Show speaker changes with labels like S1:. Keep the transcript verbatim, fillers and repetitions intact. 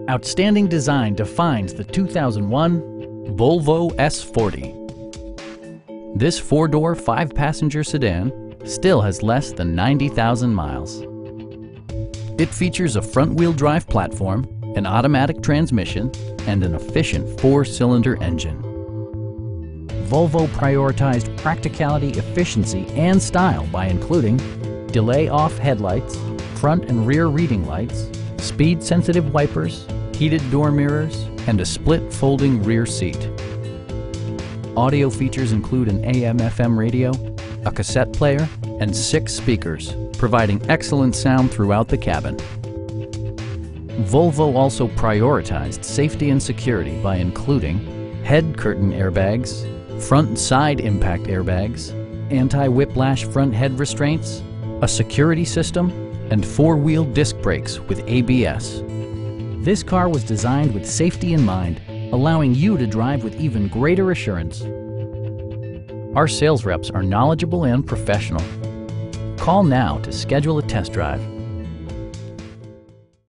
S1: Outstanding design defines the two thousand one Volvo S forty. This four-door, five-passenger sedan still has less than ninety thousand miles. It features a front-wheel drive platform, an automatic transmission, and an efficient four-cylinder engine. Volvo prioritized practicality, efficiency, and style by including delay-off headlights, front and rear reading lights, speed-sensitive wipers, heated door mirrors, and a split folding rear seat. Audio features include an A M F M radio, a cassette player, and six speakers, providing excellent sound throughout the cabin. Volvo also prioritized safety and security by including head curtain airbags, front and side impact airbags, anti-whiplash front head restraints, a security system, and four-wheel disc brakes with A B S. This car was designed with safety in mind, allowing you to drive with even greater assurance. Our sales reps are knowledgeable and professional. Call now to schedule a test drive.